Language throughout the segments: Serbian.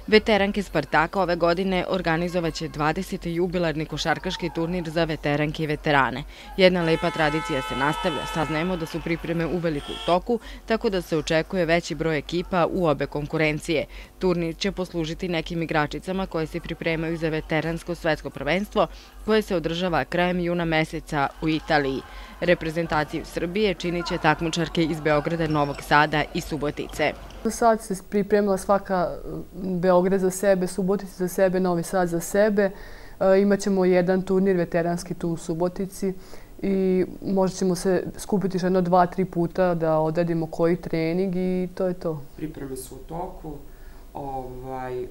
Veteranke Spartaka ove godine organizovaće 20. jubilarni košarkaški turnir za veteranke i veterane. Jedna lepa tradicija se nastavlja, saznajemo da su pripreme uveliko u toku, tako da se očekuje veći broj ekipa u obe konkurencije. Turnir će poslužiti nekim igračicama koje se pripremaju za veteransko svetsko prvenstvo, koje se održava krajem juna meseca u Italiji. Reprezentaciju Srbije činit će takmičarke iz Beograda, Novog Sada i Subotice. Sad se pripremila svaka Beograd za sebe, Subotica za sebe, Novi Sad za sebe. Imaćemo jedan turnir veteranski tu u Subotici i možda ćemo se skupiti još 2-3 puta da odradimo koji trening i to je to. Pripreme su u toku. 8.,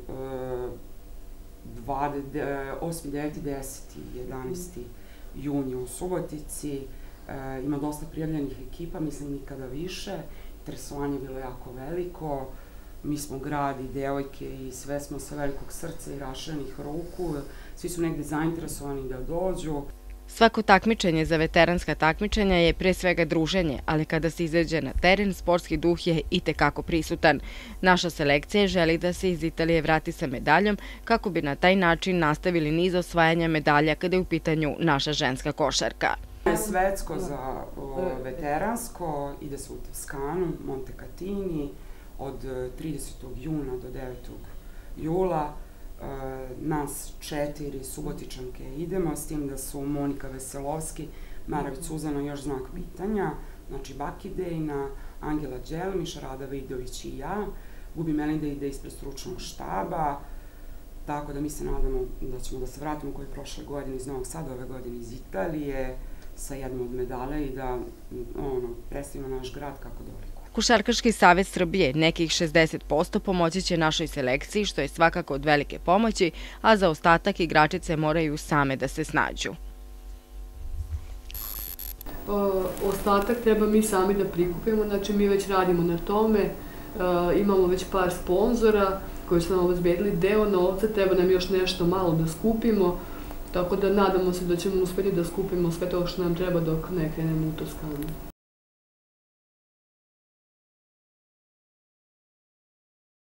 9., 10. i 11. juni u Subotici. Ima dosta prijavljenih ekipa, mislim nikada više. Interesovanje je bilo jako veliko. Mi smo grad i devojke i sve smo sa velikog srca i raširenih ruku. Svi su negde zainteresovani da dođu. Svako takmičenje za veteranska takmičenja je pre svega druženje, ali kada se izađe na teren, sportski duh je i tekako prisutan. Naša selekcija želi da se iz Italije vrati sa medaljom kako bi na taj način nastavili niz osvajanja medalja kada je u pitanju naša ženska košarka. Svetsko za veteransko ide se u Toskanu, Montecatini, od 30. juna do 9. jula. Nas 4 Subotičanke idemo, s tim da su Monika Veselovski, Maravić Suzana još znak pitanja, znači Bakidejna, Angela Đelmiš, Rada Vidović i ja. Gubi Melinda ide ispred stručnog štaba, tako da mi se nadamo da ćemo da se vratimo koji je prošle godine iz Novog Sada, ove godine iz Italije, sa jednom od medalja i da predstavimo naš grad kako doliko. Košarkaški savez Srbije, nekih 60%, pomoći će našoj selekciji, što je svakako od velike pomoći, a za ostatak igračice moraju same da se snađu. Ostatak treba mi sami da prikupimo, znači mi već radimo na tome, imamo već par sponzora koji su nam obezbedili deo novca, treba nam još nešto malo da skupimo, tako da nadamo se da ćemo uspjeti da skupimo sve to što nam treba dok ne krenemo u Toskanu.